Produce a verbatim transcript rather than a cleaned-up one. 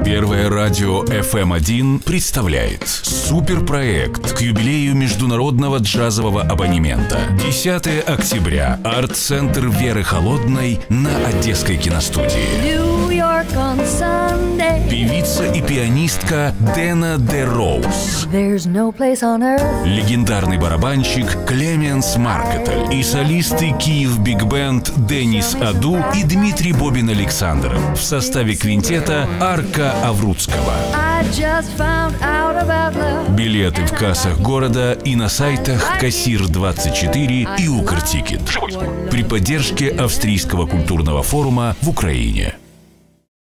Первое радио эф эм один представляет суперпроект к юбилею международного джазового абонемента. десятое октября. Арт-центр Веры Холодной на Одесской киностудии. Певица и пианистка Дэна Де Роуз. No легендарный барабанщик Клеменс Маркетель и солисты Киев Биг Бенд Денис Аду и Дмитрий Бобин Александров в составе квинтета Арка Аврудского. Билеты в кассах города и на сайтах Кассир двадцать четыре и Укртикет при поддержке Австрийского культурного форума в Украине.